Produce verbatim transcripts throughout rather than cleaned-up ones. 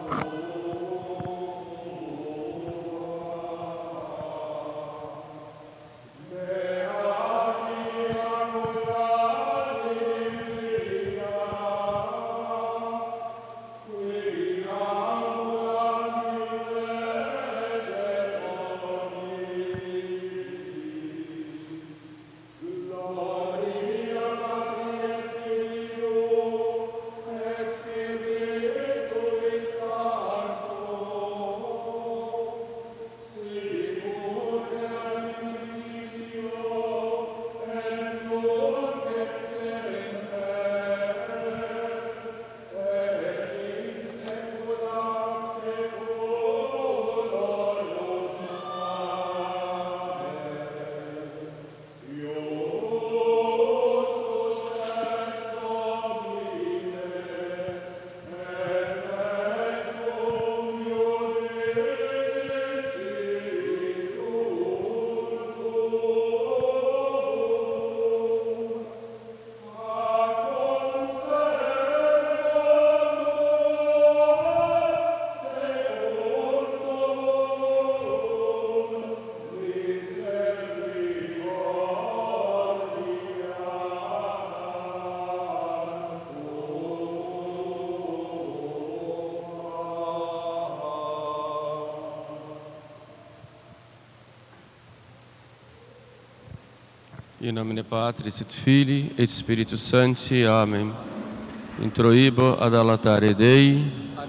In nomine Patris et Filii et Spiritus Sancti. Amen. Introibo ad altare Dei.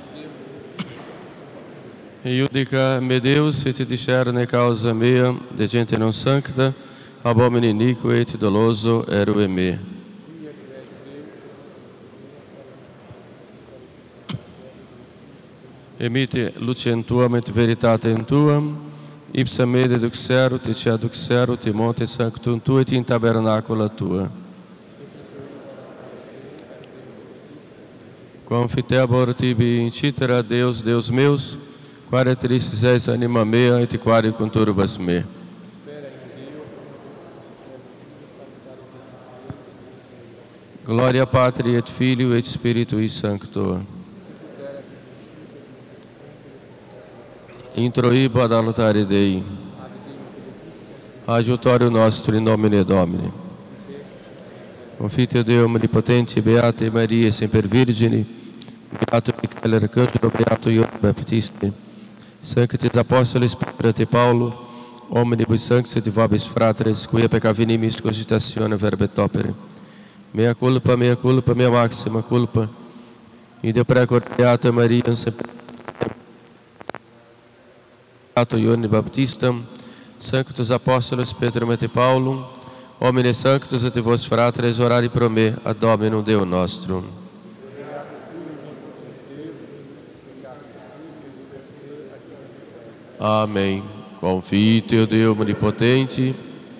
Iudica me Deus et discerne causa mea, de gente non sancta, ab homine iniquo et doloso erue me. Emite lucem tuam et veritatem tuam, ipsa me deduxerunt et adduxerunt in monte sanctum tu et in tabernacula tua. Confitebor tibi incitera Deus, Deus meus, quare tristis es anima mea et quare conturbas me. Gloria Patri et Filio et Spiritui Sancto. Introibo ad altare Dei. Adiutorium nostro in nomine Domini. Confite Deo omnipotente, Beata Maria, semper Virgine, Beato Michael Arcangelo, Beato Ioanne Baptiste, Sanctis Apostolis Peter et Paulo, omnibus sanctis et vobis fratres, quia peccavinimis cogitatione verbet opere. Mea culpa, mea culpa, mea maxima culpa. In Deo precor Beata Maria, semper Beato Ioanne Baptista, Sanctus Apostolos Petrum et Paulum, Omnes Sanctus et vos fratres, orari pro me, ad Dominum Deo nostrum. Amém. Confite o Deus onipotente,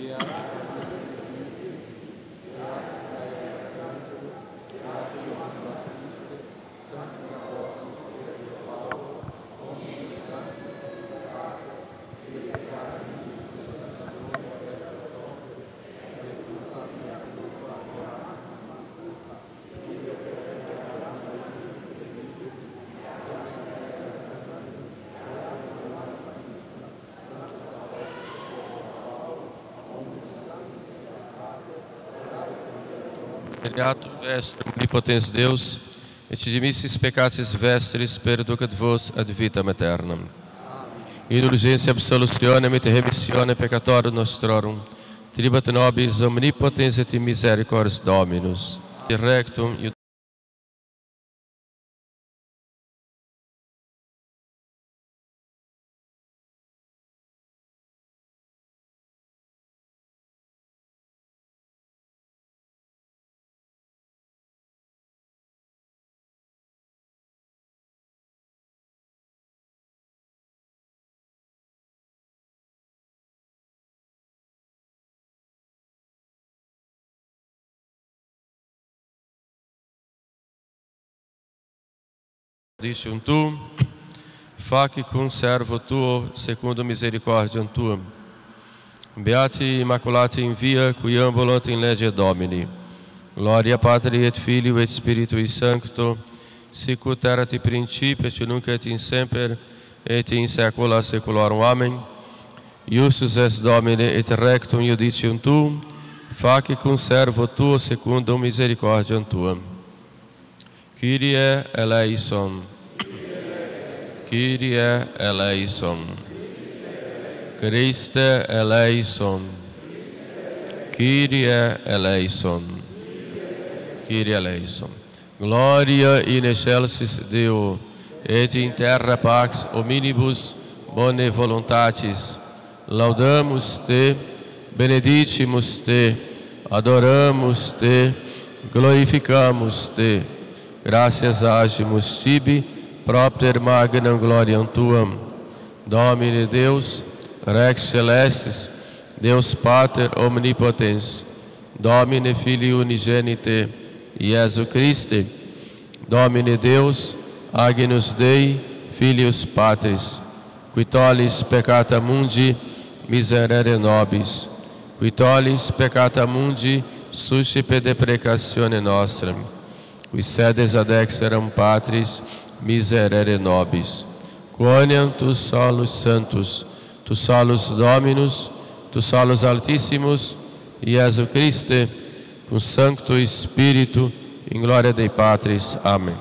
Creatur vestrum omnipotens Deus, et dimissis peccatis vestris perducat vos ad vitam aeternam. In urgentia absolutionem et remissionem peccatorum nostrorum, tribuat nobis omnipotens et misericordias Dominus. Rectum dicium tu, faci cum servo tuo, secundum misericordiam tuam. Beati Immaculati in via, qui ambulant in legge Domini. Gloria Patri et Filio et Spiritui Sancto, sicut erat in principio et nunc et in semper et in saecula saeculorum. Amen. Iustus est Domine et rectum iudicium tuum, facie cum servo tuo secundum misericordiam tuam. Kyrie eleison. Kyrie eleison. Christe eleison. Kyrie eleison. Kyrie eleison. Gloria in excelsis Deo, et in terra pax hominibus bone voluntatis. Laudamos te, benedicimus te, adoramos te, glorificamos te. Gracias agimus tibi, propter magnam gloriam tuam. Domine Deus, Rex celestis, Deus Pater omnipotens, Domine Filii unigenite, Iesu Christe, Domine Deus, Agnus Dei, Filius Patris, qui tollis peccata mundi, miserere nobis, qui tollis peccata mundi, suscipe deprecatione nostra, qui sedes ad exteram Patris, miserere nobis, quoniam tu solus santus, tu solus Dominus, tu solus Altissimus, Iesu Christe, cum Sancto Spiritu, in gloria Dei Patris. Amém.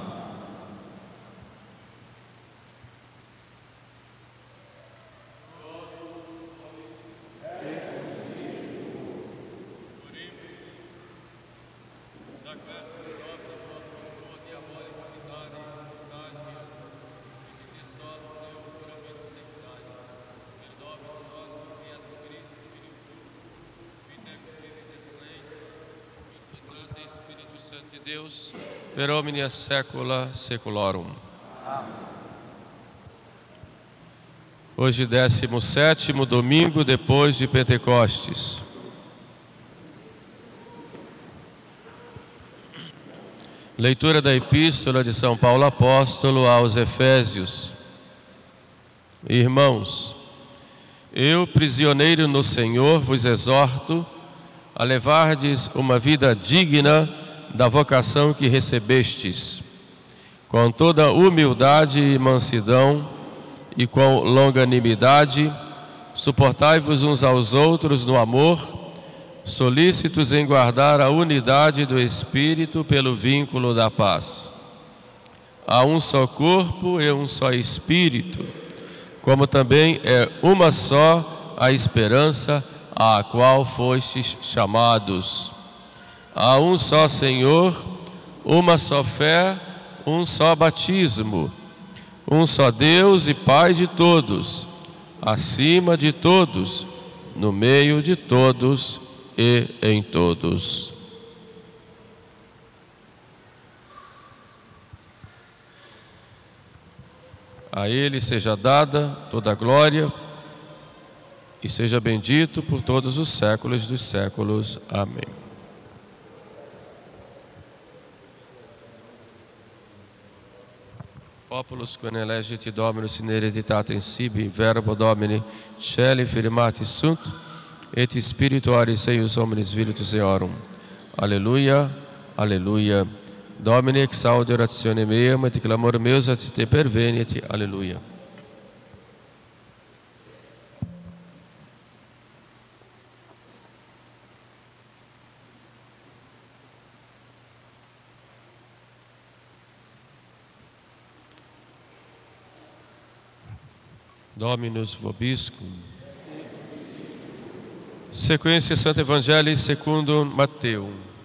Deus, per omnia saecula saeculorum. Hoje, décimo sétimo domingo depois de Pentecostes. Leitura da Epístola de São Paulo Apóstolo aos Efésios. Irmãos, eu, prisioneiro no Senhor, vos exorto a levardes uma vida digna da vocação que recebestes, com toda humildade e mansidão e com longanimidade, suportai-vos uns aos outros no amor, solícitos em guardar a unidade do Espírito pelo vínculo da paz. Há um só corpo e um só Espírito, como também é uma só a esperança à qual fostes chamados. Há um só Senhor, uma só fé, um só batismo, um só Deus e Pai de todos, acima de todos, no meio de todos e em todos. A Ele seja dada toda a glória e seja bendito por todos os séculos dos séculos. Amém. Populus quem elegit Dominus in hereditatem sibi, verbo Domini, celi firmati sunt, et spirituaris eius hominis viritus eorum. Aleluia, aleluia. Domine exaudi oratione meam, et clamor meus et te perveniet. Aleluia. Dominus vobiscum. Sequência Santo Evangelho segundo Mateus.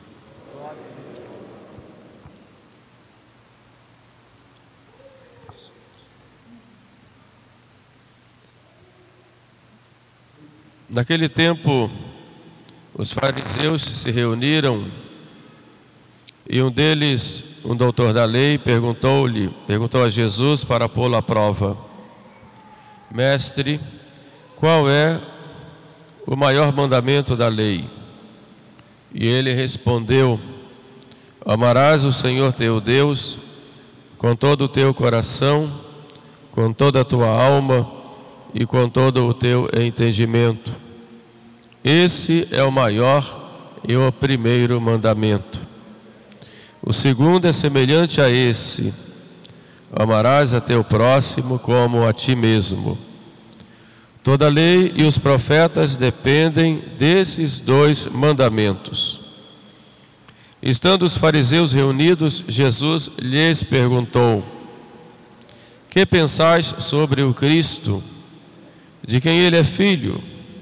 Naquele tempo, os fariseus se reuniram e um deles, um doutor da lei, perguntou-lhe, perguntou a Jesus para pô-lo à prova: Mestre, qual é o maior mandamento da lei? E ele respondeu: amarás o Senhor teu Deus com todo o teu coração, com toda a tua alma e com todo o teu entendimento. Esse é o maior e o primeiro mandamento. O segundo é semelhante a esse: Amarás a teu próximo como a ti mesmo. Toda a lei e os profetas dependem desses dois mandamentos. Estando os fariseus reunidos, Jesus lhes perguntou: que pensais sobre o Cristo? De quem ele é filho?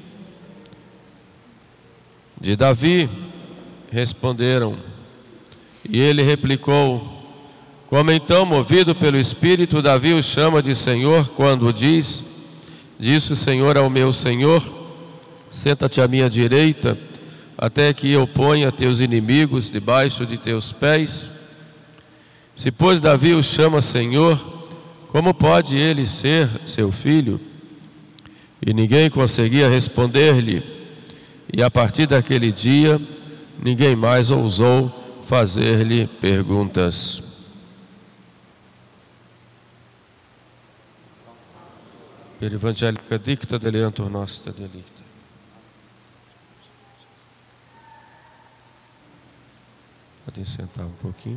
De Davi, responderam. E ele replicou: como então, movido pelo Espírito, Davi o chama de Senhor, quando diz: disse o Senhor ao meu Senhor, senta-te à minha direita, até que eu ponha teus inimigos debaixo de teus pés? Se, pois, Davi o chama Senhor, como pode ele ser seu filho? E ninguém conseguia responder-lhe. E a partir daquele dia, ninguém mais ousou fazer-lhe perguntas. Per evangelica dicta deleantur nostra delicta. Podem sentar um pouquinho.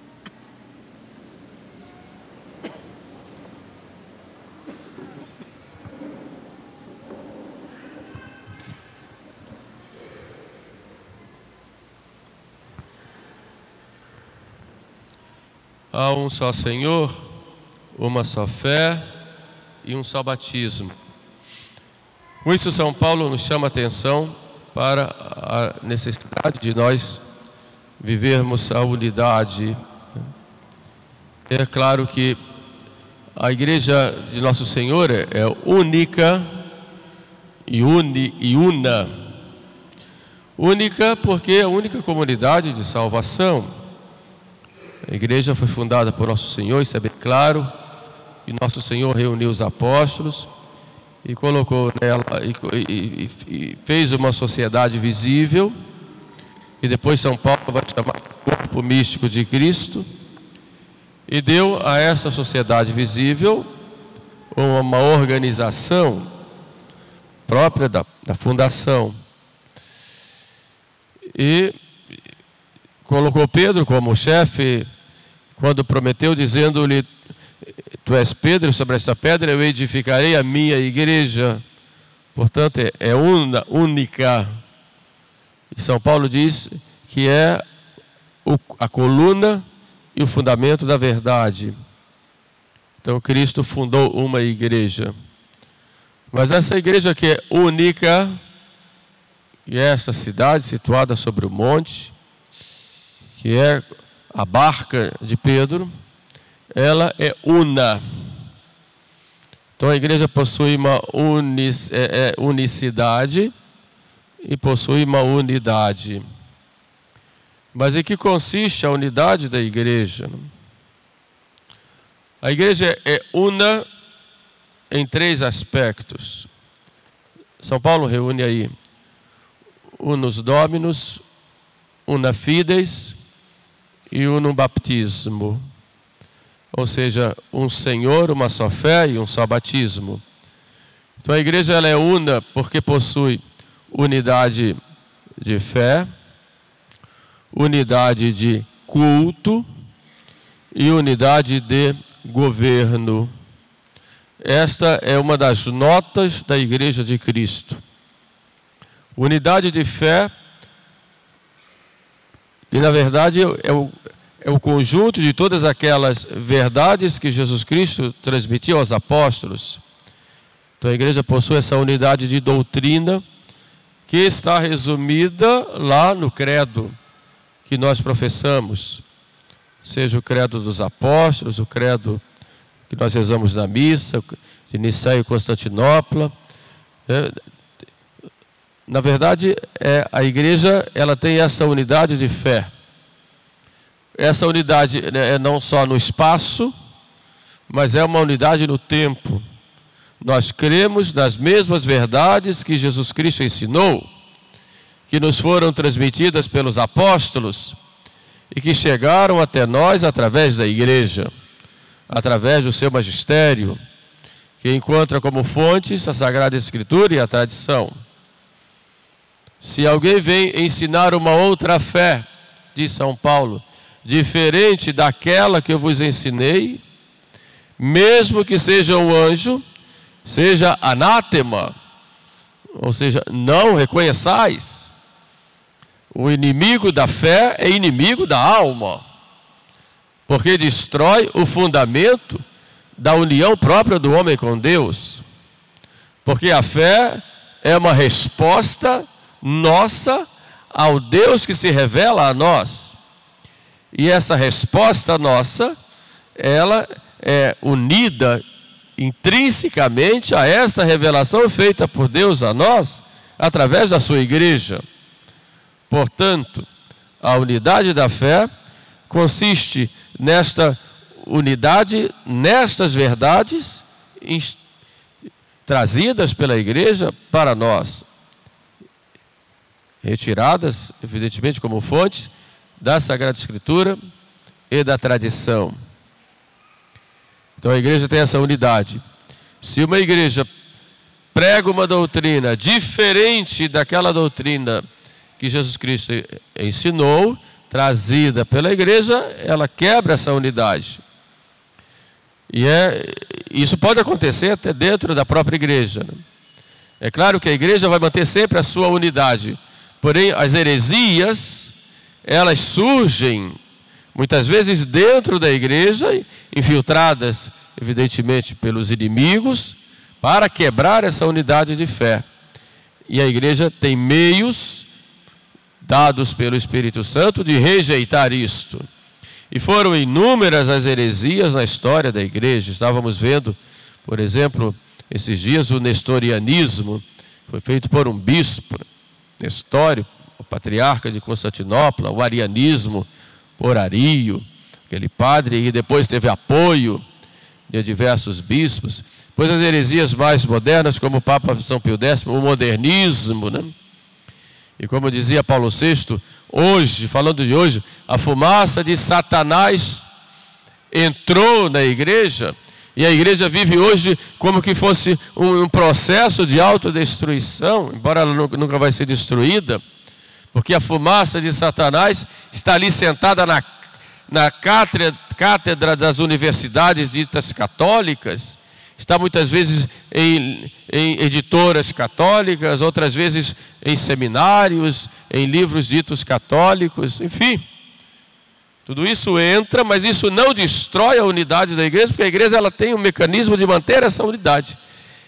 Há um só Senhor, uma só fé e um só batismo. Com isso, São Paulo nos chama a atenção para a necessidade de nós vivermos a unidade. É claro que a igreja de Nosso Senhor é única e, uni, e una. Única porque é a única comunidade de salvação. A igreja foi fundada por Nosso Senhor, isso é bem claro. E Nosso Senhor reuniu os apóstolos e colocou nela e, e, e fez uma sociedade visível, e depois São Paulo vai chamar de corpo místico de Cristo, e deu a essa sociedade visível uma organização própria da, da fundação, e colocou Pedro como chefe, quando prometeu, dizendo-lhe: tu és Pedro, sobre esta pedra eu edificarei a minha igreja. Portanto, é, é una, única. E São Paulo diz que é o, a coluna e o fundamento da verdade. Então, Cristo fundou uma igreja. Mas essa igreja que é única, e é esta cidade situada sobre o monte, que é a barca de Pedro, ela é una. Então a igreja possui uma unic, é, é, unicidade e possui uma unidade. Mas em que consiste a unidade da igreja? A igreja é una em três aspectos. São Paulo reúne aí unus dominus, una fides e unum baptismo. Ou seja, um Senhor, uma só fé e um só batismo. Então a igreja ela é una porque possui unidade de fé, unidade de culto e unidade de governo. Esta é uma das notas da Igreja de Cristo. Unidade de fé, e na verdade é o É o conjunto de todas aquelas verdades que Jesus Cristo transmitiu aos apóstolos. Então a igreja possui essa unidade de doutrina que está resumida lá no credo que nós professamos. Seja o credo dos apóstolos, o credo que nós rezamos na missa, de Nicéia e Constantinopla. É, na verdade, é, a igreja ela tem essa unidade de fé. Essa unidade é não só no espaço, mas é uma unidade no tempo. Nós cremos nas mesmas verdades que Jesus Cristo ensinou, que nos foram transmitidas pelos apóstolos e que chegaram até nós através da igreja, através do seu magistério, que encontra como fontes a Sagrada Escritura e a tradição. Se alguém vem ensinar uma outra fé, diz São Paulo, diferente daquela que eu vos ensinei, mesmo que seja um anjo, seja anátema, ou seja, não reconheçais. O inimigo da fé é inimigo da alma, porque destrói o fundamento da união própria do homem com Deus. Porque a fé é uma resposta nossa ao Deus que se revela a nós. E essa resposta nossa, ela é unida intrinsecamente a essa revelação feita por Deus a nós, através da sua igreja. Portanto, a unidade da fé consiste nesta unidade, nestas verdades trazidas pela igreja para nós, retiradas, evidentemente, como fontes da Sagrada Escritura e da tradição. Então a igreja tem essa unidade. Se uma igreja prega uma doutrina diferente daquela doutrina que Jesus Cristo ensinou, trazida pela igreja, ela quebra essa unidade. E é, isso pode acontecer até dentro da própria igreja, né? É claro que a igreja vai manter sempre a sua unidade, porém as heresias, elas surgem muitas vezes dentro da igreja, infiltradas evidentemente pelos inimigos, para quebrar essa unidade de fé. E a igreja tem meios dados pelo Espírito Santo de rejeitar isto. E foram inúmeras as heresias na história da igreja. Estávamos vendo, por exemplo, esses dias o nestorianismo, foi feito por um bispo, Nestório, o patriarca de Constantinopla, o arianismo por Ario, aquele padre, e depois teve apoio de diversos bispos. Depois as heresias mais modernas, como o Papa São Pio décimo, o modernismo, né? E como dizia Paulo sexto, hoje, falando de hoje, a fumaça de Satanás entrou na igreja, e a igreja vive hoje como que fosse um, um processo de autodestruição, embora ela nunca vai ser destruída, porque a fumaça de Satanás está ali sentada na, na cátedra, cátedra das universidades ditas católicas, está muitas vezes em, em editoras católicas, outras vezes em seminários, em livros ditos católicos, enfim. Tudo isso entra, mas isso não destrói a unidade da igreja, porque a igreja ela tem um mecanismo de manter essa unidade.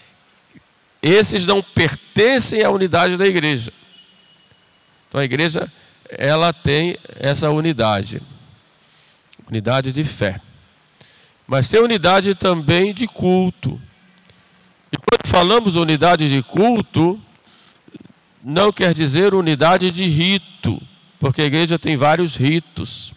Esses não pertencem à unidade da igreja. Então a igreja ela tem essa unidade, unidade de fé. Mas tem unidade também de culto. E quando falamos unidade de culto, não quer dizer unidade de rito, porque a igreja tem vários ritos.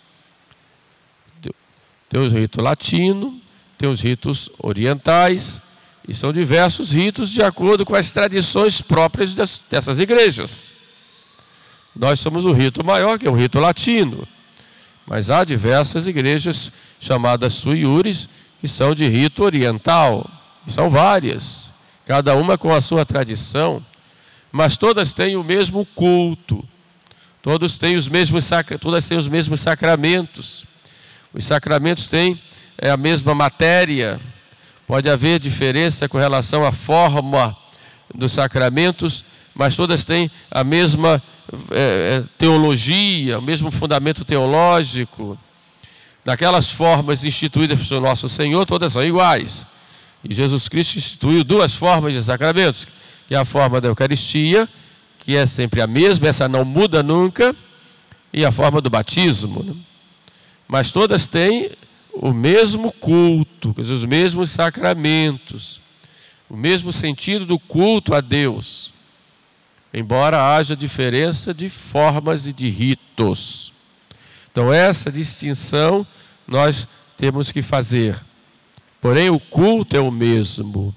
Tem os ritos latinos, tem os ritos orientais, e são diversos ritos de acordo com as tradições próprias dessas igrejas. Nós somos o rito maior, que é o rito latino, mas há diversas igrejas chamadas sui iuris, que são de rito oriental, são várias, cada uma com a sua tradição, mas todas têm o mesmo culto, todos têm os mesmos, todas têm os mesmos sacramentos. Os sacramentos têm é, a mesma matéria, pode haver diferença com relação à forma dos sacramentos, mas todas têm a mesma é, teologia, o mesmo fundamento teológico. Naquelas formas instituídas pelo nosso Senhor, todas são iguais. E Jesus Cristo instituiu duas formas de sacramentos, que é a forma da Eucaristia, que é sempre a mesma, essa não muda nunca, e a forma do batismo, né? Mas todas têm o mesmo culto, quer dizer, os mesmos sacramentos, o mesmo sentido do culto a Deus, embora haja diferença de formas e de ritos. Então essa distinção nós temos que fazer. Porém o culto é o mesmo.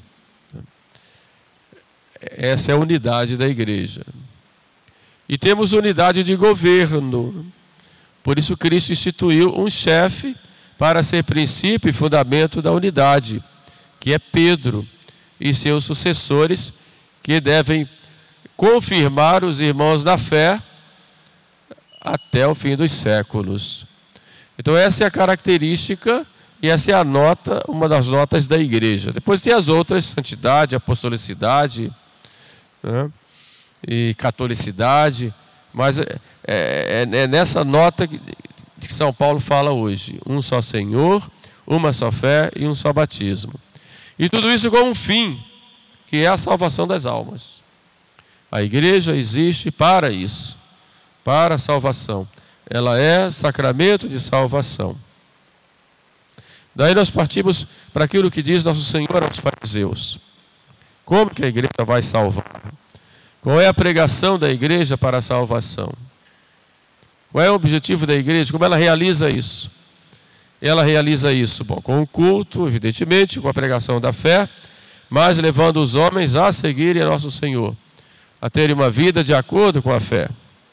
Essa é a unidade da igreja. E temos unidade de governo. Por isso Cristo instituiu um chefe para ser princípio e fundamento da unidade, que é Pedro, e seus sucessores, que devem confirmar os irmãos na fé até o fim dos séculos. Então essa é a característica E essa é a nota, uma das notas da igreja. Depois tem as outras, santidade, apostolicidade, né? E catolicidade, mas é, é, é nessa nota que, que São Paulo fala hoje: um só Senhor, uma só fé e um só batismo. E tudo isso com um fim, que é a salvação das almas. A igreja existe para isso, para a salvação. Ela é sacramento de salvação. Daí nós partimos para aquilo que diz nosso Senhor aos fariseus. Como que a igreja vai salvar? Qual é a pregação da igreja para a salvação? Qual é o objetivo da igreja? Como ela realiza isso? Ela realiza isso, bom, com o culto, evidentemente, com a pregação da fé, mas levando os homens a seguirem a nosso Senhor, a terem uma vida de acordo com a fé.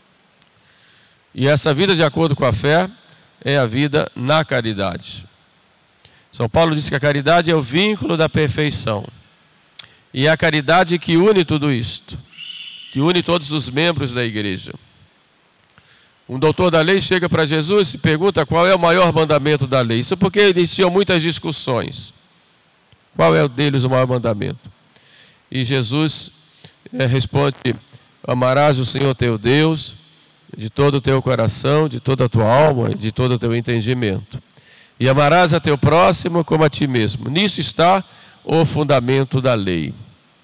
E essa vida de acordo com a fé é a vida na caridade. São Paulo diz que a caridade é o vínculo da perfeição. E é a caridade que une tudo isto, que une todos os membros da igreja. Um doutor da lei chega para Jesus e pergunta qual é o maior mandamento da lei. Isso porque eles tinham muitas discussões. Qual é o deles o maior mandamento? E Jesus é, responde: amarás o Senhor teu Deus de todo o teu coração, de toda a tua alma e de todo o teu entendimento. E amarás a teu próximo como a ti mesmo. Nisso está o fundamento da lei.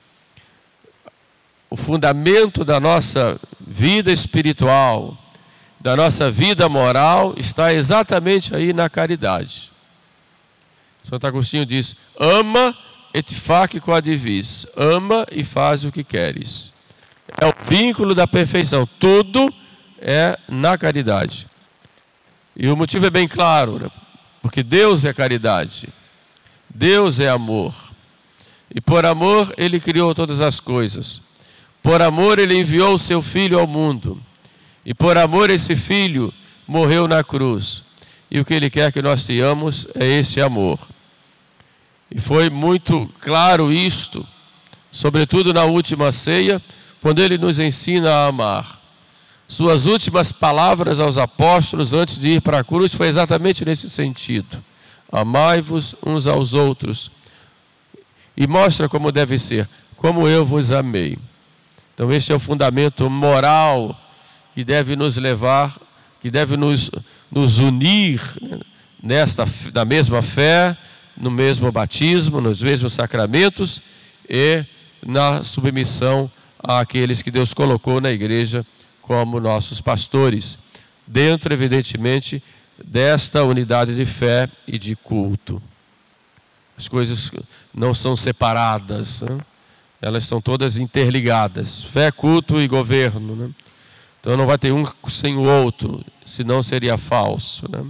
O fundamento da nossa vida espiritual, da nossa vida moral, está exatamente aí na caridade. Santo Agostinho diz: ama et fac quod vis. Ama e faz o que queres. É o vínculo da perfeição. Tudo é na caridade. E o motivo é bem claro, né? Porque Deus é caridade, Deus é amor, e por amor Ele criou todas as coisas, por amor Ele enviou o seu Filho ao mundo, e por amor esse Filho morreu na cruz, e o que Ele quer que nós tenhamos é esse amor. E foi muito claro isto, sobretudo na última ceia, quando Ele nos ensina a amar. Suas últimas palavras aos apóstolos antes de ir para a cruz foi exatamente nesse sentido: amai-vos uns aos outros. E mostra como deve ser: como eu vos amei. Então este é o fundamento moral que deve nos levar, que deve nos, nos unir, né, nesta, na mesma fé, no mesmo batismo, nos mesmos sacramentos e na submissão àqueles que Deus colocou na igreja como nossos pastores, dentro, evidentemente, desta unidade de fé e de culto. As coisas não são separadas, né? Elas estão todas interligadas. Fé, culto e governo, né? Então não vai ter um sem o outro, senão seria falso, né?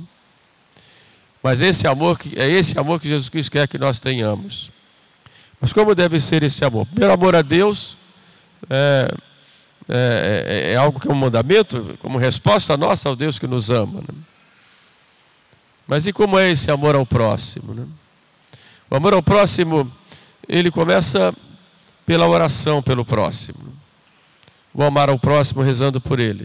Mas esse amor, é esse amor que Jesus Cristo quer que nós tenhamos. Mas como deve ser esse amor? Primeiro, amor a Deus é... É, é, é algo que é um mandamento, como resposta nossa ao Deus que nos ama, né? Mas e como é esse amor ao próximo, né? O amor ao próximo, ele começa pela oração pelo próximo. O amar ao próximo rezando por ele,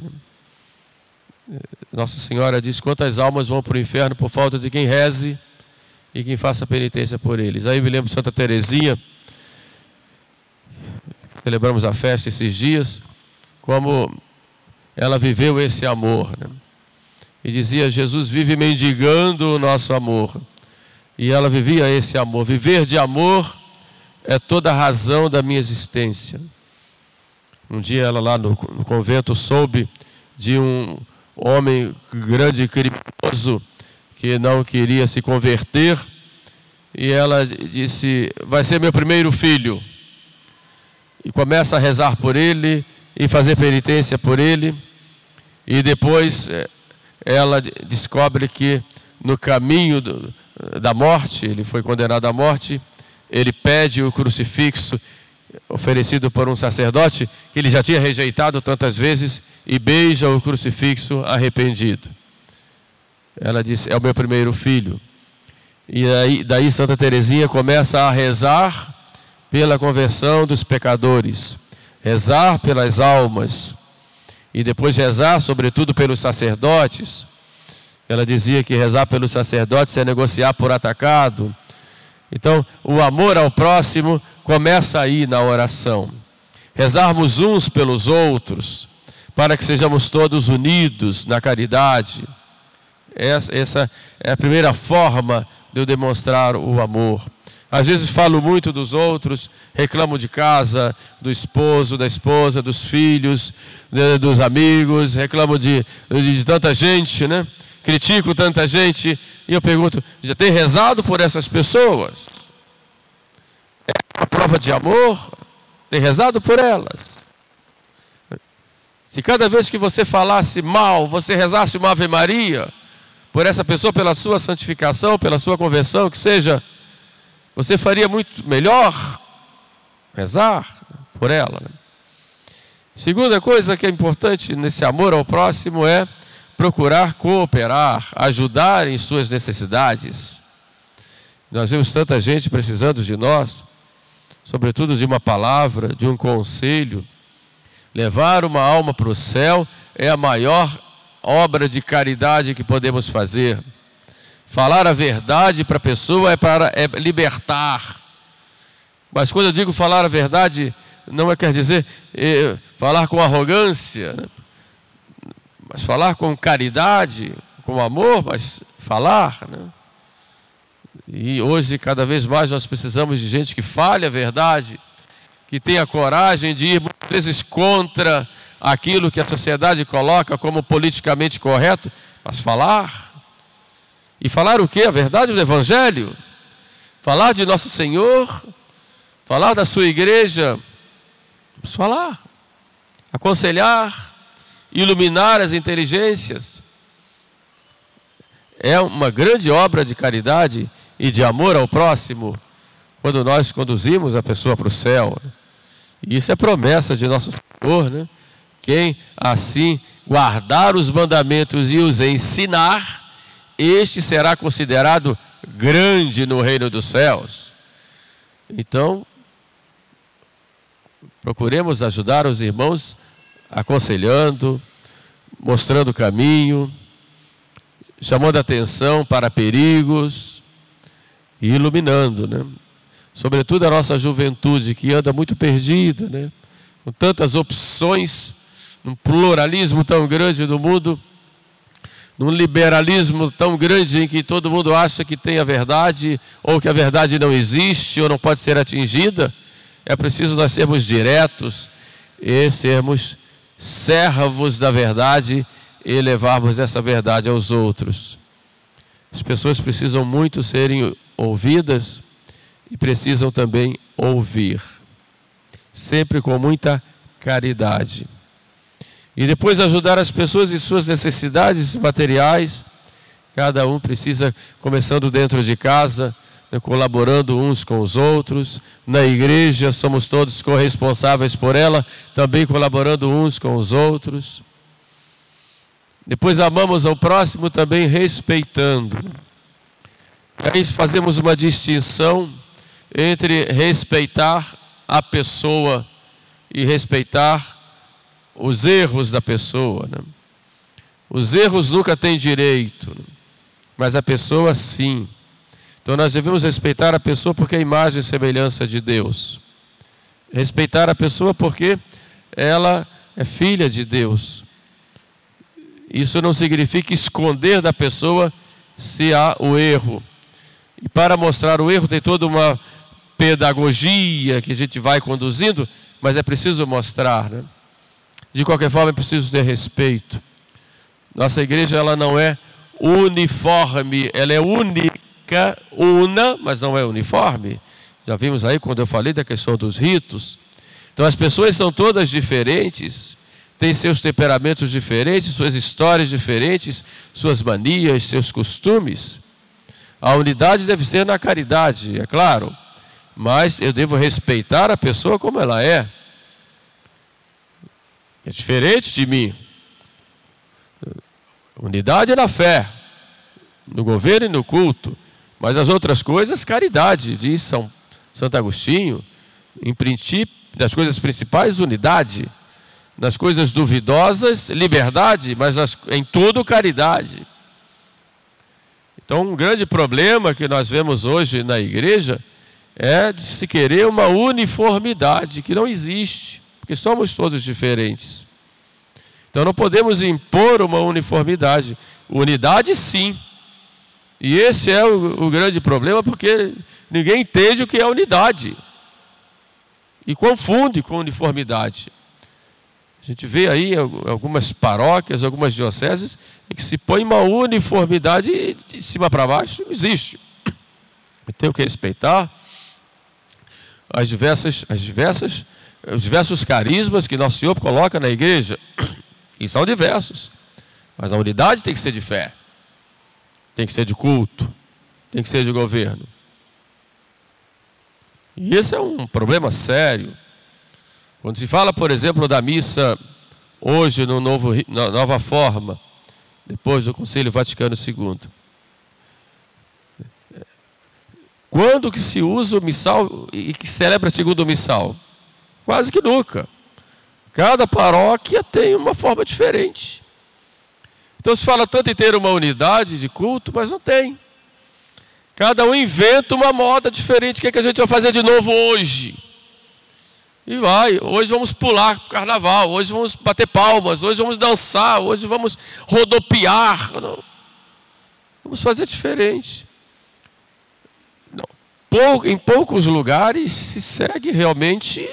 né? Nossa Senhora diz: quantas almas vão para o inferno por falta de quem reze e quem faça penitência por eles. Aí me lembro de Santa Teresinha, celebramos a festa esses dias, como ela viveu esse amor, né? E dizia: Jesus vive mendigando o nosso amor. E ela vivia esse amor. Viver de amor é toda a razão da minha existência. Um dia ela lá no, no convento soube de um homem grande criminoso que não queria se converter. E ela disse: vai ser meu primeiro filho. E começa a rezar por ele e fazer penitência por ele, e depois ela descobre que no caminho do, da morte, ele foi condenado à morte, ele pede o crucifixo oferecido por um sacerdote que ele já tinha rejeitado tantas vezes e beija o crucifixo arrependido. Ela disse: é o meu primeiro filho. E aí, daí Santa Teresinha começa a rezar pela conversão dos pecadores, rezar pelas almas, e depois rezar sobretudo pelos sacerdotes, Ela dizia que rezar pelos sacerdotes é negociar por atacado. Então, o amor ao próximo começa aí na oração. Rezarmos uns pelos outros, para que sejamos todos unidos na caridade. Essa, essa é a primeira forma de eu demonstrar o amor. Às vezes falo muito dos outros, reclamo de casa, do esposo, da esposa, dos filhos, de, dos amigos, reclamo de, de, de tanta gente, né? Critico tanta gente, e eu pergunto, já tem rezado por essas pessoas? É uma prova de amor? Tem rezado por elas? Se cada vez que você falasse mal, você rezasse uma Ave Maria, por essa pessoa, pela sua santificação, pela sua conversão, que seja, você faria muito melhor rezar por ela. Né? Segunda coisa que é importante nesse amor ao próximo é procurar cooperar, ajudar em suas necessidades. Nós vemos tanta gente precisando de nós, sobretudo de uma palavra, de um conselho. Levar uma alma para o céu é a maior obra de caridade que podemos fazer. Falar a verdade para a pessoa é para é libertar. Mas quando eu digo falar a verdade, não é, quer dizer é, falar com arrogância, né? Mas falar com caridade, com amor, mas falar, né? E hoje, cada vez mais, nós precisamos de gente que fale a verdade, que tenha coragem de ir muitas vezes contra aquilo que a sociedade coloca como politicamente correto, mas falar. E falar o quê? A verdade do Evangelho. Falar de Nosso Senhor, falar da sua igreja, vamos falar, aconselhar, iluminar as inteligências. É uma grande obra de caridade e de amor ao próximo quando nós conduzimos a pessoa para o céu. E isso é promessa de Nosso Senhor, né? Quem assim guardar os mandamentos e os ensinar, este será considerado grande no reino dos céus. Então, procuremos ajudar os irmãos aconselhando, mostrando o caminho, chamando a atenção para perigos e iluminando, né? Sobretudo a nossa juventude que anda muito perdida, né? Com tantas opções, num pluralismo tão grande do mundo, num liberalismo tão grande em que todo mundo acha que tem a verdade, ou que a verdade não existe, ou não pode ser atingida. É preciso nós sermos diretos e sermos servos da verdade e levarmos essa verdade aos outros. As pessoas precisam muito serem ouvidas e precisam também ouvir, sempre com muita caridade. E depois ajudar as pessoas em suas necessidades materiais. Cada um precisa, começando dentro de casa, né, colaborando uns com os outros. Na igreja, somos todos corresponsáveis por ela, também colaborando uns com os outros. Depois amamos ao próximo também respeitando. Aí fazemos uma distinção entre respeitar a pessoa e respeitar os erros da pessoa, né? Os erros nunca têm direito, né? Mas a pessoa sim. Então nós devemos respeitar a pessoa porque é a imagem e semelhança de Deus. Respeitar a pessoa porque ela é filha de Deus. Isso não significa esconder da pessoa se há o erro. E para mostrar o erro tem toda uma pedagogia que a gente vai conduzindo, mas é preciso mostrar, né? De qualquer forma, é preciso ter respeito. Nossa igreja ela não é uniforme, ela é única, una, mas não é uniforme. Já vimos aí quando eu falei da questão dos ritos. Então as pessoas são todas diferentes, têm seus temperamentos diferentes, suas histórias diferentes, suas manias, seus costumes. A unidade deve ser na caridade, é claro, mas eu devo respeitar a pessoa como ela é. É diferente de mim. Unidade na fé, no governo e no culto, mas as outras coisas, caridade, diz São Santo Agostinho. Em princípio, das coisas principais, unidade. Nas coisas duvidosas, liberdade, mas nas, em tudo, caridade. Então, um grande problema que nós vemos hoje na igreja é de se querer uma uniformidade que não existe, porque somos todos diferentes. Então, não podemos impor uma uniformidade. Unidade, sim. E esse é o, o grande problema, porque ninguém entende o que é unidade e confunde com uniformidade. A gente vê aí algumas paróquias, algumas dioceses, em que se põe uma uniformidade de cima para baixo, não existe. Tem que respeitar as diversas, as diversas, os diversos carismas que Nosso Senhor coloca na igreja, e são diversos. Mas a unidade tem que ser de fé, tem que ser de culto, tem que ser de governo. E esse é um problema sério. Quando se fala, por exemplo, da missa hoje no novo, na nova forma, depois do Concílio Vaticano segundo. Quando que se usa o missal e que celebra segundo o missal? Quase que nunca. Cada paróquia tem uma forma diferente. Então se fala tanto em ter uma unidade de culto, mas não tem. Cada um inventa uma moda diferente. O que é que a gente vai fazer de novo hoje? E vai, hoje vamos pular carnaval, hoje vamos bater palmas, hoje vamos dançar, hoje vamos rodopiar. Não. Vamos fazer diferente. Não. Pou, em poucos lugares se segue realmente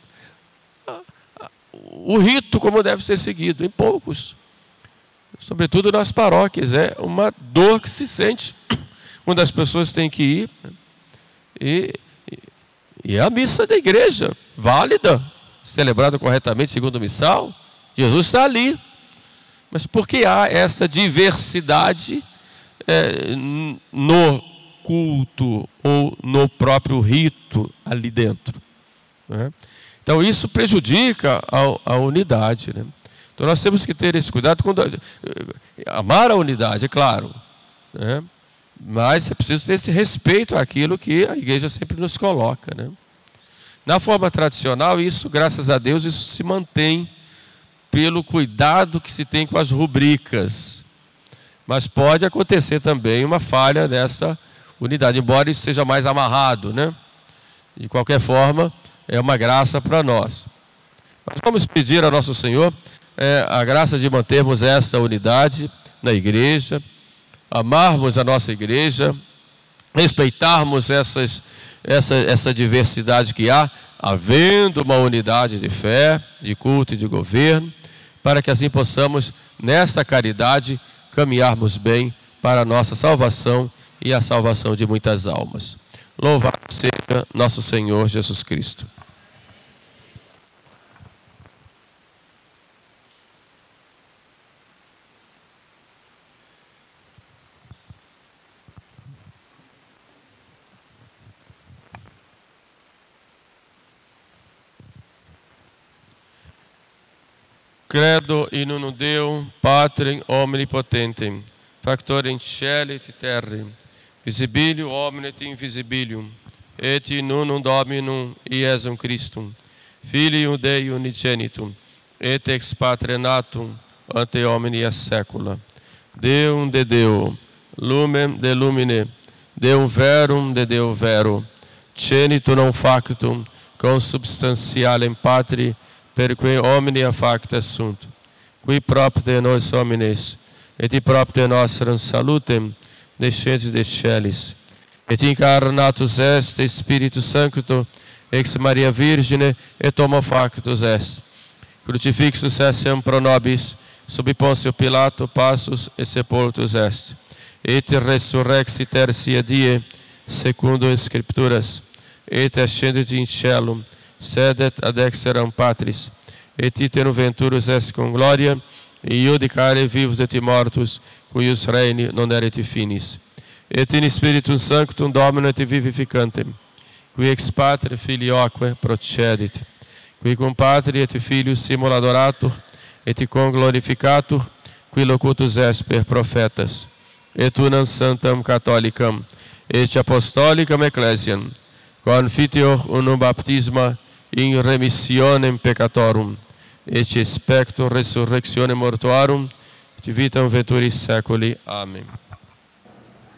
o rito como deve ser seguido, em poucos. Sobretudo nas paróquias, é uma dor que se sente quando as pessoas têm que ir. E, e é a missa da igreja, válida, celebrada corretamente segundo o missal. Jesus está ali. Mas por que há essa diversidade é, no culto ou no próprio rito ali dentro? Né? Então isso prejudica a, a unidade. Né? Então nós temos que ter esse cuidado, quando, amar a unidade, é claro, né? Mas é preciso ter esse respeito àquilo que a igreja sempre nos coloca. Né? Na forma tradicional, isso, graças a Deus, isso se mantém pelo cuidado que se tem com as rubricas. Mas pode acontecer também uma falha nessa unidade, embora isso seja mais amarrado. Né? De qualquer forma, é uma graça para nós. Mas vamos pedir ao nosso Senhor é, a graça de mantermos essa unidade na igreja, amarmos a nossa igreja, respeitarmos essas, essa, essa diversidade que há, havendo uma unidade de fé, de culto e de governo, para que assim possamos, nessa caridade, caminharmos bem para a nossa salvação e a salvação de muitas almas. Louvado seja nosso Senhor Jesus Cristo. Credo in unum Deum, Patrem omnipotentem, factorem caeli et terrae, visibilium omne et invisibilium, et in unum Dominum Iesum Christum, Filium Dei unigenitum, et ex Patre natum ante omnia saecula. Deum de Deo, lumen de lumine, Deum verum de Deo vero, cenitum non factum, consubstantialem Patri, perque omnia facta sunt, qui propter nos homines, et propter nostram salutem, descendit de celis, et incarnatus est Spiritus Sancto, ex Maria Virgine, et homo factus est. Crucifixus essem pro nobis, sub Pôncio Pilato passus et sepultus est. Et resurrexit tertia die, secundum Scripturas, et ascendit in caelum, sedet ad exteram Patris, et iterum venturus est cum gloria, et iudicare vivos et mortus, cuius reini non erit finis. Et in Spiritum Sanctum Dominum et vivificantem, qui ex Patre Filioque procedit, qui cum Patri et Filius simul adoratur, et cum glorificatur, qui locutus est per prophetas, et unam santam catholicam, et apostolicam ecclesiam, confiteor unum baptisma in remissionem peccatorum, et expecto resurrectione mortuarum, et vitam veturis saeculi. Amém.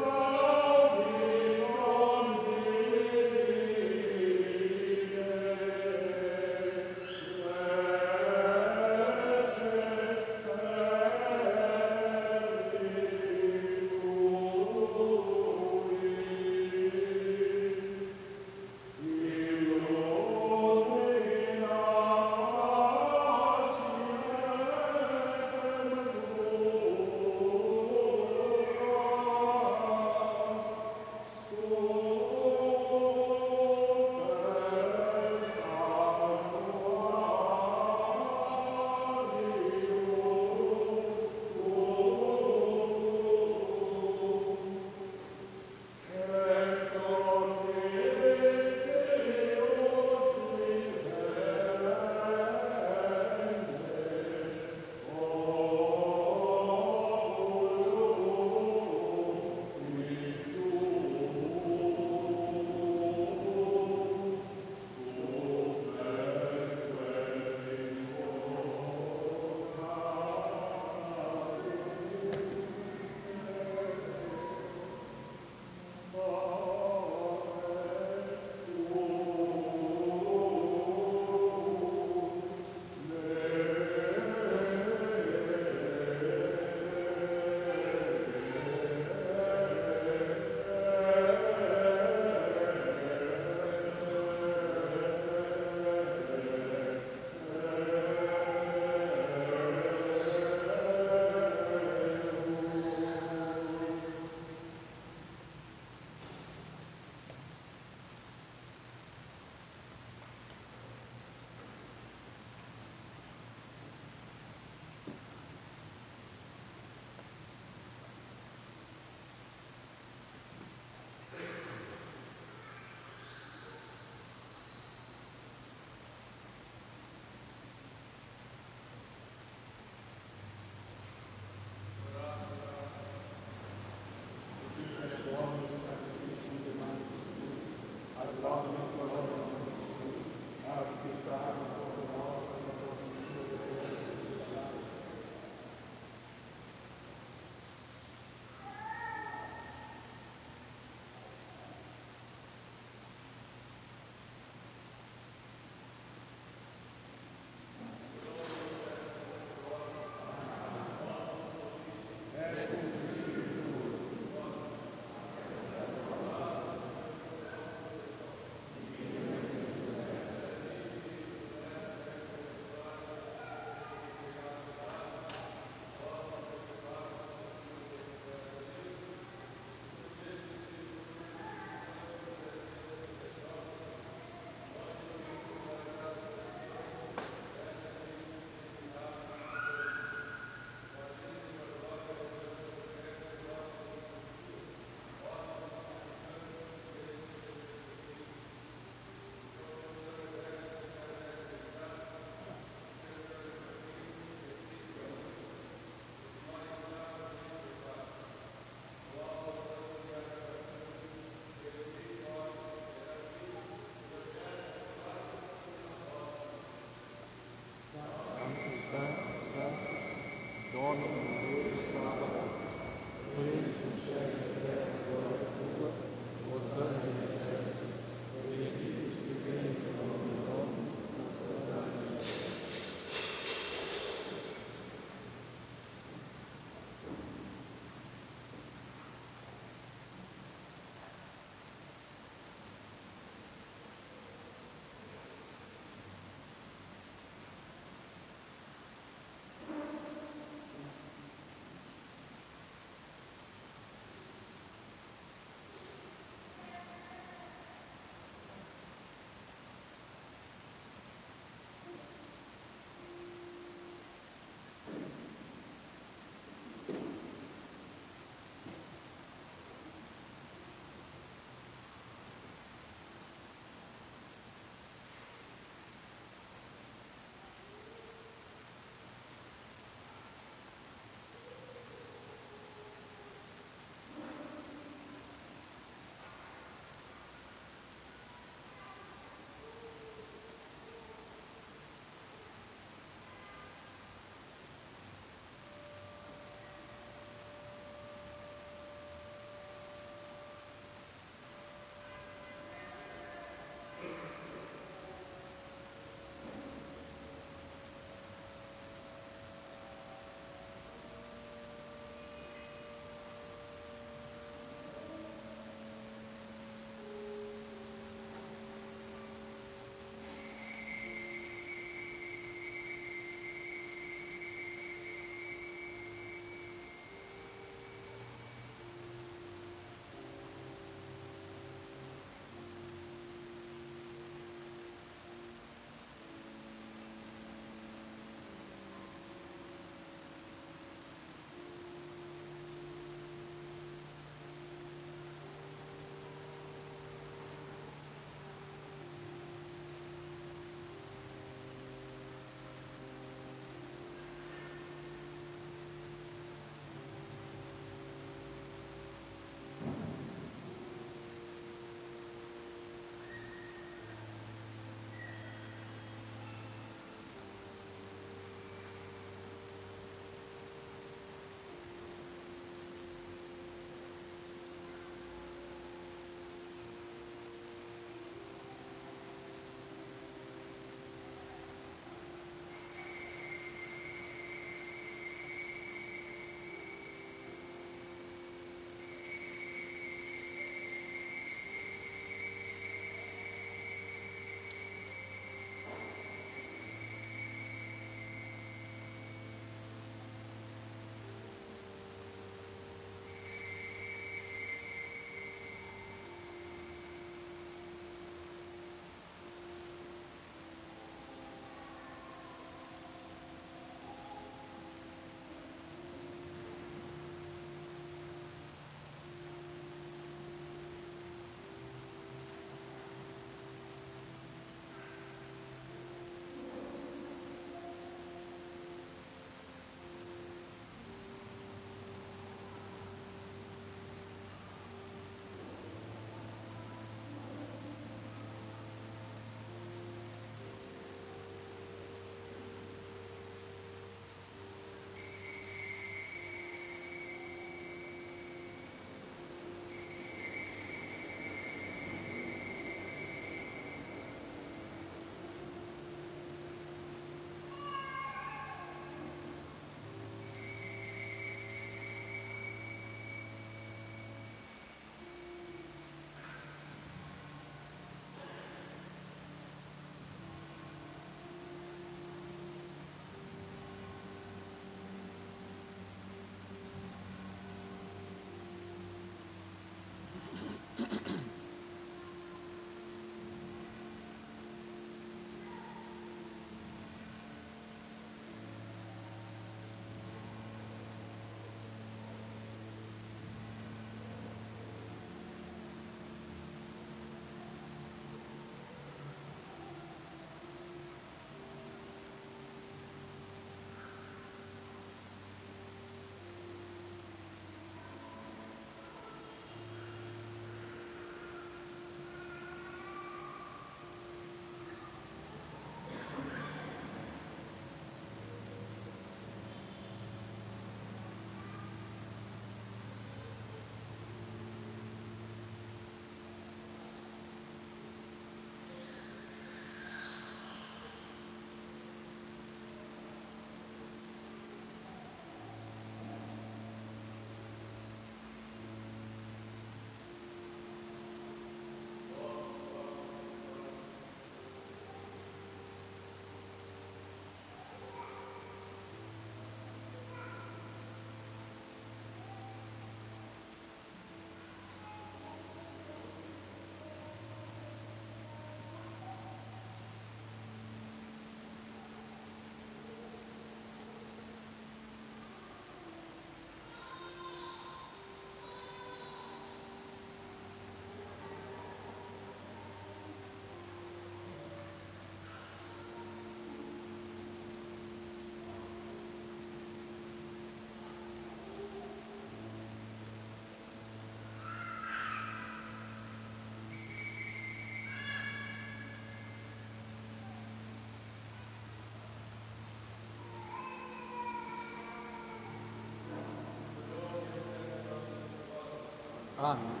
Amém.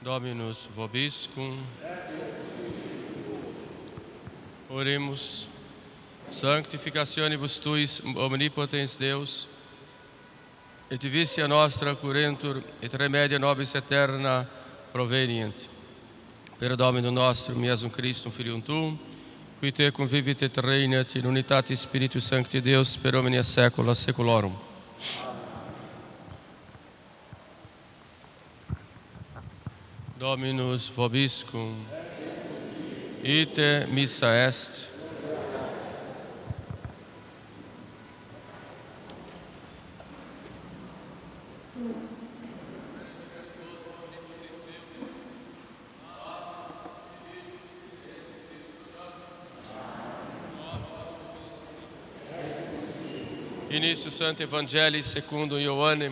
Dominus vobiscum. Oremos. Sanctificationibus tuis, omnipotens Deus, et vicia nostra curentur, et remedia nobis eterna provenient. Per Dominum nostrum, Iesum Christum, Filium Tuum, qui te convivit et regnat in unitate Spiritus Sancti Deus, per omnia saecula saeculorum. Dominus vobiscum. Ite missa est. Início Santo Evangelii secundum Ioannem.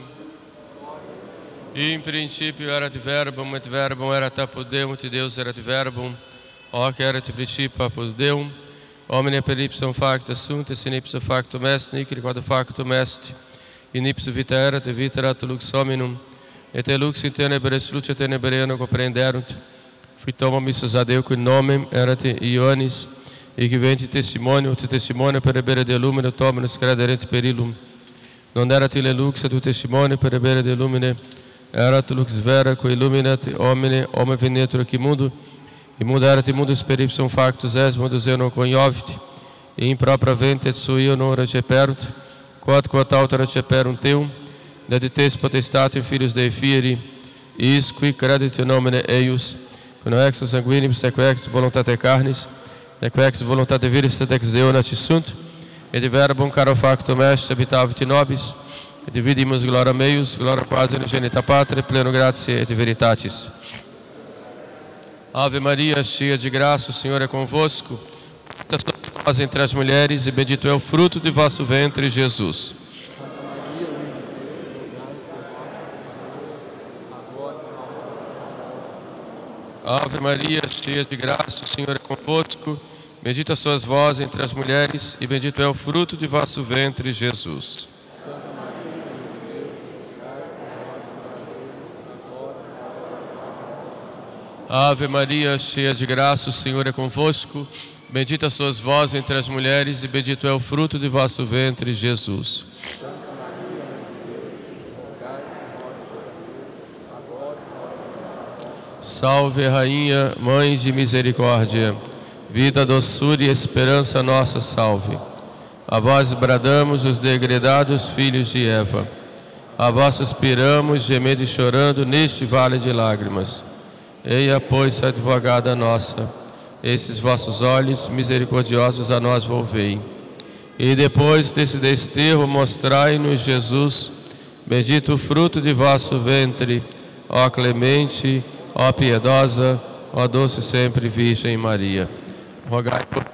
In principio erat verbum, et verbum erat apud Deum, et Deus erat verbum, hoc erat in principio apud Deum, omnia per ipsum facta sunt, et in ipsum factum est, nihil quod factum est, in ipsum vita erat, et vita erat lux hominum, et lux in tenebres luce tenebrae non comprenderunt, fuitum missus ad Deo, qui nomen erat Ioannis, e qui venti testimonio, te testimonio per ebere de lumine, tominus crederent per illum. Non erat ille lux, tu testimonio per ebere de lumine, erat lux vera, qui illuminat homine, homo venetur ac mundo, e mundo erat mundus per ipsum factus est, mundus eo non coniovit, e in propria vente et sui eo non receperunt, quod quod autor receperunt teum, et tes potestatem filius Dei fieri, is qui credit in nomine eius, qui non ex sanguinibus, sed ex voluntate carnis, et ex voluntate viris, et ex Deo nati sunt, et verbum caro factum est, habitavit in nobis, et vidimus gloria meius, gloria quasi unigenita Patria, pleno gratiae et veritatis. Ave Maria, cheia de graça, o Senhor é convosco. Bendita sois vós entre as mulheres, e bendito é o fruto de vosso ventre, Jesus. Ave Maria, cheia de graça, o Senhor é convosco. Bendita sois vós entre as mulheres, e bendito é o fruto de vosso ventre, Jesus. Ave Maria, cheia de graça, o Senhor é convosco. Bendita sois vós entre as mulheres, e bendito é o fruto de vosso ventre, Jesus. Salve, Rainha, Mãe de Misericórdia, vida, doçura e esperança nossa, salve. A vós bradamos os degredados filhos de Eva. A vós suspiramos, gemendo e chorando neste vale de lágrimas. Eia, pois, advogada nossa, esses vossos olhos misericordiosos a nós volvei. E depois desse desterro mostrai-nos Jesus, bendito o fruto de vosso ventre, ó clemente, ó piedosa, ó doce sempre Virgem Maria. Rogai por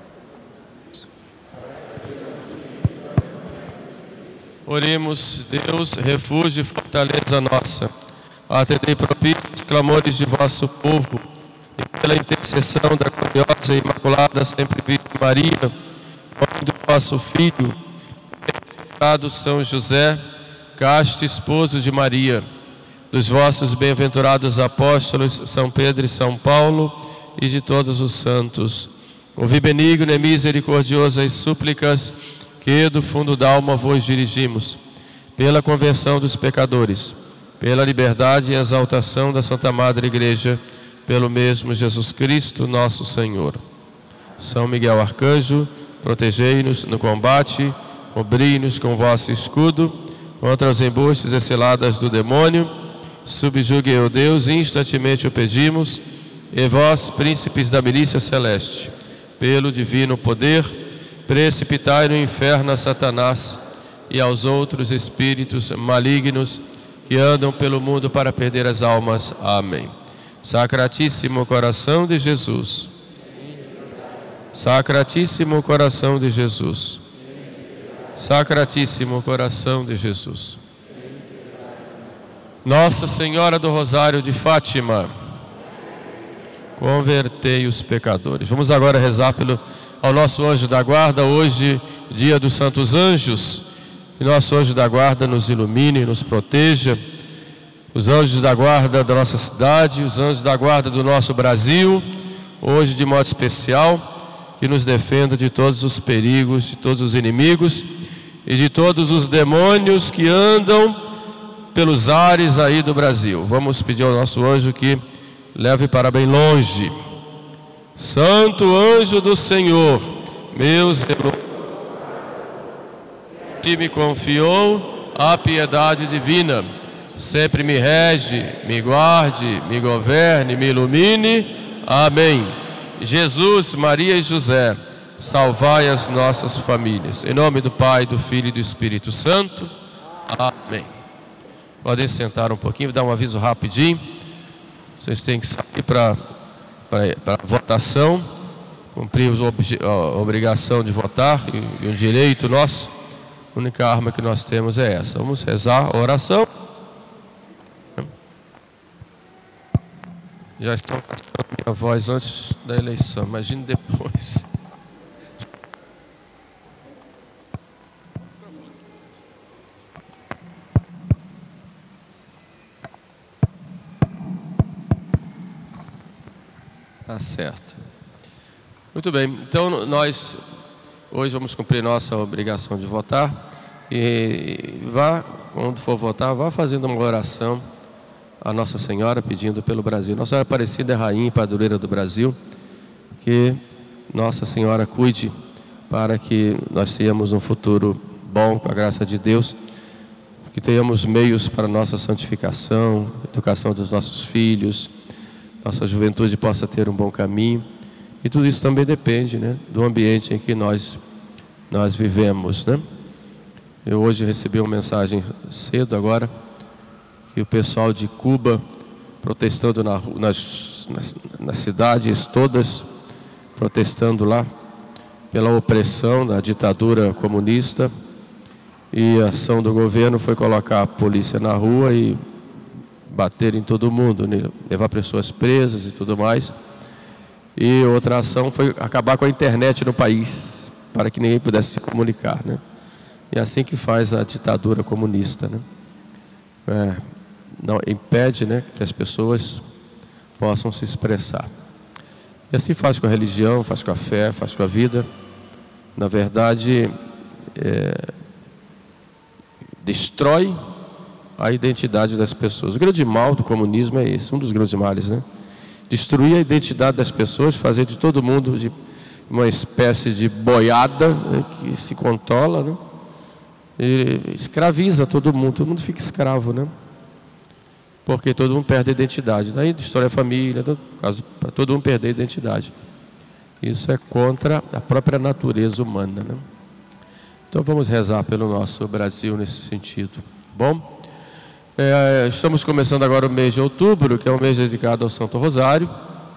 Oremos, Deus, refúgio e fortaleza nossa. Atendei propícios clamores de vosso povo, e pela intercessão da gloriosa e imaculada sempre Virgem Maria, mãe do vosso Filho, bem-aventurado São José, casto esposo de Maria, dos vossos bem-aventurados apóstolos São Pedro e São Paulo, e de todos os santos. Ouvi benigno e misericordioso as súplicas que do fundo da alma vos dirigimos, pela conversão dos pecadores, pela liberdade e exaltação da Santa Madre Igreja, pelo mesmo Jesus Cristo, nosso Senhor. São Miguel Arcanjo, protegei-nos no combate, cobri-nos com vosso escudo, contra os embustes e ciladas do demônio. Subjugue o Deus, instantemente o pedimos, e vós, príncipes da milícia celeste, pelo divino poder, precipitai no inferno a Satanás e aos outros espíritos malignos que andam pelo mundo para perder as almas. Amém. Sacratíssimo coração de Jesus. Sacratíssimo coração de Jesus. Sacratíssimo coração de Jesus. Nossa Senhora do Rosário de Fátima, convertei os pecadores. Vamos agora rezar pelo, ao nosso anjo da guarda, hoje, dia dos Santos Anjos. Que nosso anjo da guarda nos ilumine, nos proteja, os anjos da guarda da nossa cidade, os anjos da guarda do nosso Brasil, hoje de modo especial, que nos defenda de todos os perigos, de todos os inimigos e de todos os demônios que andam pelos ares aí do Brasil. Vamos pedir ao nosso anjo que leve para bem longe. Santo anjo do Senhor, meu Senhor, que me confiou a piedade divina, sempre me rege, me guarde, me governe, me ilumine. Amém. Jesus, Maria e José, salvai as nossas famílias. Em nome do Pai, do Filho e do Espírito Santo. Amém. Podem sentar um pouquinho, vou dar um aviso rapidinho. Vocês têm que sair para a votação, cumprir a obrigação de votar e, e o direito nosso. A única arma que nós temos é essa. Vamos rezar a oração. Já estão gastando minha voz antes da eleição, imagine depois. Tá certo. Muito bem, então nós hoje vamos cumprir nossa obrigação de votar. E vá, quando for votar, vá fazendo uma oração a Nossa Senhora, pedindo pelo Brasil. Nossa Senhora Aparecida é rainha e padroeira do Brasil, que Nossa Senhora cuide para que nós tenhamos um futuro bom, com a graça de Deus, que tenhamos meios para nossa santificação, educação dos nossos filhos, nossa juventude possa ter um bom caminho. E tudo isso também depende, né, do ambiente em que nós, nós vivemos, né? Eu hoje recebi uma mensagem cedo agora, que o pessoal de Cuba, protestando na, nas, nas, nas cidades todas, protestando lá pela opressão da ditadura comunista, e a ação do governo foi colocar a polícia na rua e bater em todo mundo, né? Levar pessoas presas e tudo mais. E outra ação foi acabar com a internet no país, para que ninguém pudesse se comunicar, né? E é assim que faz a ditadura comunista, né? É, não impede, né, que as pessoas possam se expressar. E assim faz com a religião, faz com a fé, faz com a vida. Na verdade, é, destrói a identidade das pessoas. O grande mal do comunismo é esse, um dos grandes males, né? Destruir a identidade das pessoas, fazer de todo mundo de uma espécie de boiada, né, que se controla, né? E escraviza todo mundo, todo mundo fica escravo, né? Porque todo mundo perde a identidade. Daí destrói a família, para todo mundo perder a identidade. Isso é contra a própria natureza humana, né? Então vamos rezar pelo nosso Brasil nesse sentido. Bom, é, estamos começando agora o mês de outubro, que é um mês dedicado ao Santo Rosário.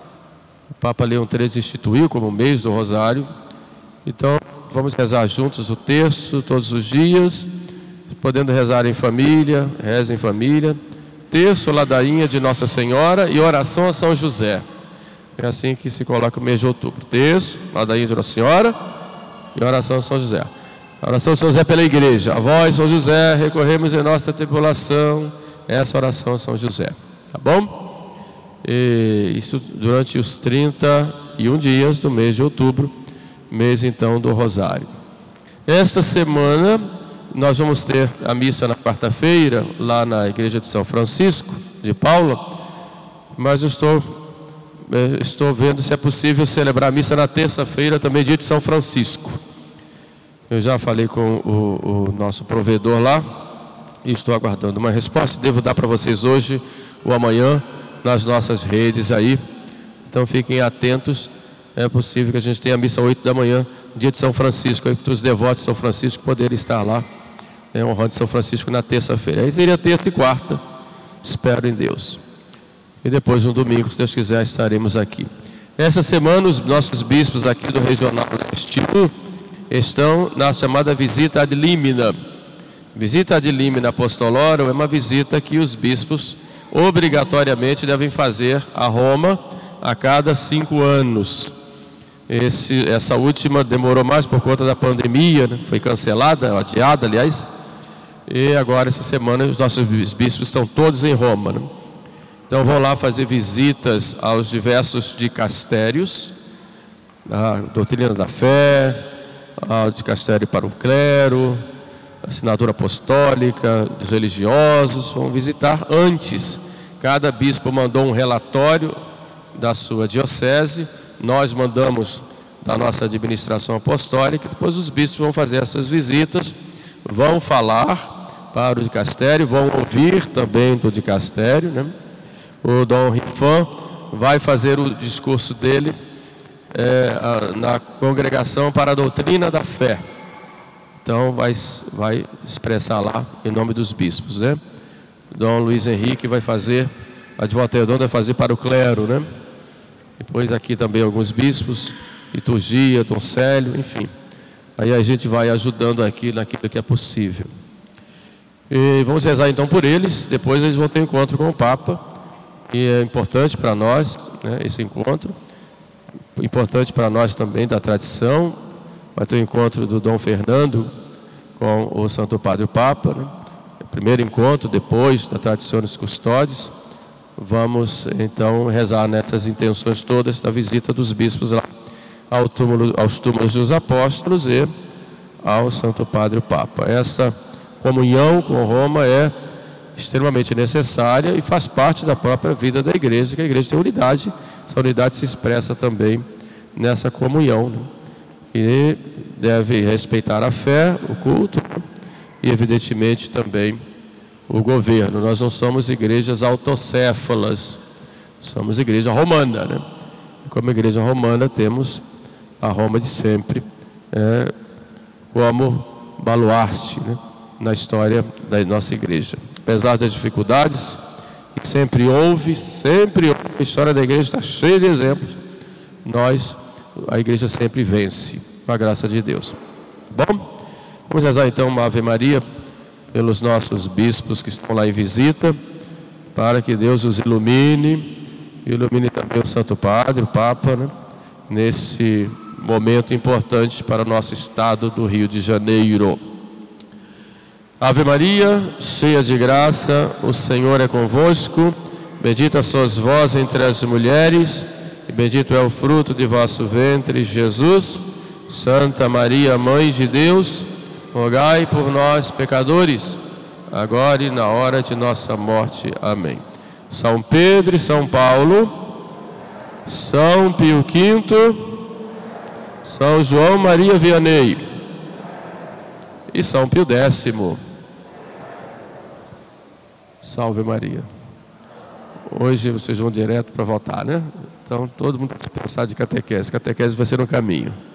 O Papa Leão treze instituiu como mês do Rosário. Então vamos rezar juntos o terço todos os dias, podendo rezar em família, reza em família. Terço, ladainha de Nossa Senhora e oração a São José. É assim que se coloca o mês de outubro. Terço, ladainha de Nossa Senhora e oração a São José. A oração a São José pela igreja. A vós, São José, recorremos em nossa tribulação. Essa oração a São José. Tá bom? E isso durante os trinta e um dias do mês de outubro, mês então do Rosário. Esta semana nós vamos ter a missa na quarta-feira, lá na igreja de São Francisco de Paula, mas eu estou, estou vendo se é possível celebrar a missa na terça-feira, também dia de São Francisco. Eu já falei com o, o nosso provedor lá e estou aguardando uma resposta. Devo dar para vocês hoje ou amanhã nas nossas redes aí, então fiquem atentos. É possível que a gente tenha a missa às oito da manhã, dia de São Francisco, aí para os devotos de São Francisco poderem estar lá, né, honrando São Francisco na terça-feira. Aí seria terça e quarta, espero em Deus. E depois no domingo, se Deus quiser, estaremos aqui. Essa semana os nossos bispos aqui do Regional Leste estão na chamada visita ad limina. Visita ad limina apostolorum é uma visita que os bispos obrigatoriamente devem fazer a Roma a cada cinco anos. Esse, essa última demorou mais por conta da pandemia, né? Foi cancelada, adiada, aliás. E agora, essa semana, os nossos bispos estão todos em Roma, né? Então vão lá fazer visitas aos diversos dicastérios, a doutrina da fé, ao dicastério para o clero, a assinatura apostólica dos religiosos. Vão visitar antes. Cada bispo mandou um relatório da sua diocese, nós mandamos da nossa administração apostólica, depois os bispos vão fazer essas visitas, vão falar para o dicastério, vão ouvir também do dicastério, né? O Dom Rifan vai fazer o discurso dele é, a, na congregação para a doutrina da fé. Então vai, vai expressar lá em nome dos bispos, né? Dom Luiz Henrique vai fazer, a de Volta Redonda vai fazer para o clero, né? Depois aqui também alguns bispos, liturgia, Dom Célio, enfim. Aí a gente vai ajudando aqui naquilo que é possível. E vamos rezar então por eles, depois eles vão ter um encontro com o Papa, e é importante para nós, né, esse encontro, importante para nós também da tradição. Vai ter o encontro do Dom Fernando com o Santo Padre o Papa, né? O primeiro encontro depois da tradição dos custódios. Vamos então rezar nessas intenções todas da visita dos bispos lá ao túmulo, aos túmulos dos apóstolos e ao Santo Padre o Papa. Essa comunhão com Roma é extremamente necessária e faz parte da própria vida da igreja, que a igreja tem unidade. Essa unidade se expressa também nessa comunhão, né? E deve respeitar a fé, o culto, né? E evidentemente também o governo. Nós não somos igrejas autocéfalas, somos igreja romana, né? E como igreja romana temos a Roma de sempre, é, como baluarte, né, na história da nossa igreja. Apesar das dificuldades, que sempre houve, sempre houve, a história da igreja está cheia de exemplos, nós, a igreja sempre vence, com a graça de Deus. Bom, vamos rezar então uma Ave Maria pelos nossos bispos que estão lá em visita, para que Deus os ilumine, e ilumine também o Santo Padre, o Papa, né, nesse momento importante para o nosso estado do Rio de Janeiro. Ave Maria, cheia de graça, o Senhor é convosco, bendita sois vós entre as mulheres, e bendito é o fruto de vosso ventre, Jesus. Santa Maria, Mãe de Deus, rogai por nós, pecadores, agora e na hora de nossa morte. Amém. São Pedro e São Paulo, São Pio Quinto, São João Maria Vianney e São Pio Décimo. Salve Maria. Hoje vocês vão direto para votar, né? Então todo mundo tem que pensar de catequese. Catequese vai ser no caminho.